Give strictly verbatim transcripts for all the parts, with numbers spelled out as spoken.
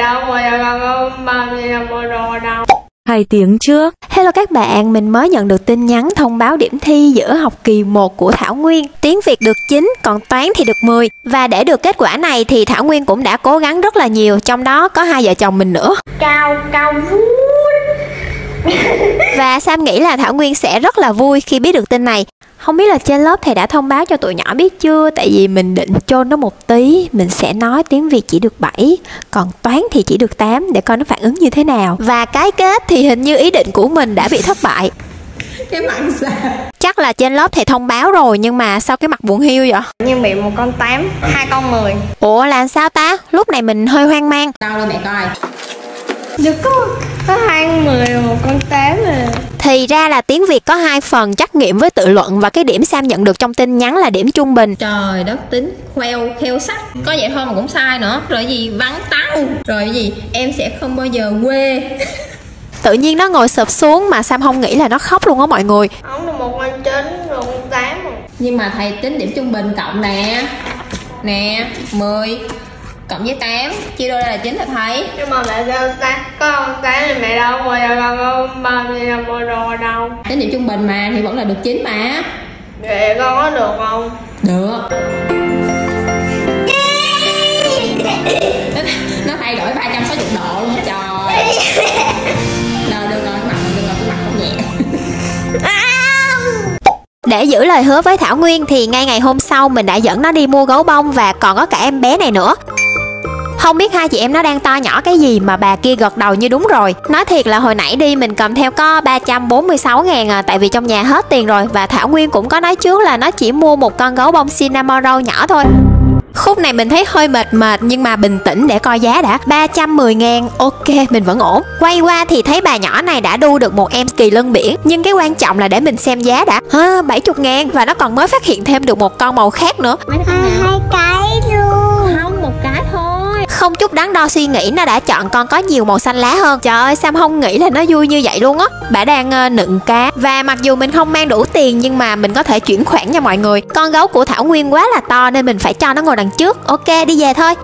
đâu mà con có bao nhiêu rồi đâu. Hai tiếng trước. Hello các bạn, mình mới nhận được tin nhắn thông báo điểm thi giữa học kỳ một của Thảo Nguyên. Tiếng Việt được chín, còn toán thì được mười. Và để được kết quả này thì Thảo Nguyên cũng đã cố gắng rất là nhiều, trong đó có hai vợ chồng mình nữa. Cao, cao vút. Và Sam nghĩ là Thảo Nguyên sẽ rất là vui khi biết được tin này. Không biết là trên lớp thầy đã thông báo cho tụi nhỏ biết chưa? Tại vì mình định chôn nó một tí. Mình sẽ nói tiếng Việt chỉ được bảy, còn toán thì chỉ được tám, để coi nó phản ứng như thế nào. Và cái kết thì hình như ý định của mình đã bị thất bại. Cái mặt sao? Chắc là trên lớp thầy thông báo rồi, nhưng mà sao cái mặt buồn hiu vậy? Nhưng bị một con tám, hai con mười. Ủa là sao ta? Lúc này mình hơi hoang mang. Đâu lên mẹ coi. Được có, có hai con mười một con tám rồi. Thì ra là tiếng Việt có hai phần, trắc nghiệm với tự luận, và cái điểm Sam nhận được trong tin nhắn là điểm trung bình. Trời đất, tính khoeo kheo sách. Có vậy thôi mà cũng sai nữa. Rồi gì vắng tăng. Rồi gì em sẽ không bao giờ quê. Tự nhiên nó ngồi sụp xuống mà Sam không nghĩ là nó khóc luôn á mọi người. Không là một con chín rồi con tám rồi. Nhưng mà thầy tính điểm trung bình cộng nè. Nè, mười cộng với tám chia đôi là chín là thầy. Nhưng mà mẹ kêu tám, có con tám thì mẹ đâu mà con có bao nhiêu rồi đâu. Tính điểm trung bình mà thì vẫn là được chín mà. Vậy con có được không? Được. Nó thay đổi ba trăm sáu mươi độ luôn á trời. Rồi được rồi, mặt được rồi, mặt không nhẹ. Để giữ lời hứa với Thảo Nguyên thì ngay ngày hôm sau mình đã dẫn nó đi mua gấu bông, và còn có cả em bé này nữa. Không biết hai chị em nó đang to nhỏ cái gì mà bà kia gật đầu như đúng rồi. Nói thiệt là hồi nãy đi mình cầm theo có ba trăm bốn mươi sáu ngàn à, tại vì trong nhà hết tiền rồi. Và Thảo Nguyên cũng có nói trước là nó chỉ mua một con gấu bông Cinnamon Roll nhỏ thôi. Khúc này mình thấy hơi mệt mệt, nhưng mà bình tĩnh để coi giá đã. Ba trăm mười ngàn, ok mình vẫn ổn. Quay qua thì thấy bà nhỏ này đã đu được một em kỳ lân biển. Nhưng cái quan trọng là để mình xem giá đã. Ha, bảy mươi ngàn, và nó còn mới phát hiện thêm được một con màu khác nữa. Mấy con nào? Hai cái luôn. Không, một cái thôi. Không chút đắn đo suy nghĩ nó đã chọn con có nhiều màu xanh lá hơn. Trời ơi, Sam không nghĩ là nó vui như vậy luôn á. Bà đang uh, nựng cá. Và mặc dù mình không mang đủ tiền, nhưng mà mình có thể chuyển khoản nha mọi người. Con gấu của Thảo Nguyên quá là to nên mình phải cho nó ngồi đằng trước. Ok, đi về thôi.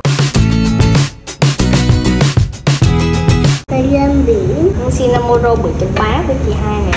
Cây lên biển. Con Cinnamon Roll bảy chấm ba với chị hai nè.